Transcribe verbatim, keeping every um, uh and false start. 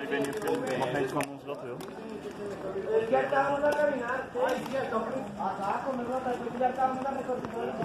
Ik weet niet of je een magneet van ons dat wil. Ya estábamos a caminar. Ay, cierto. Acá con el rota, ya estábamos a recorrer.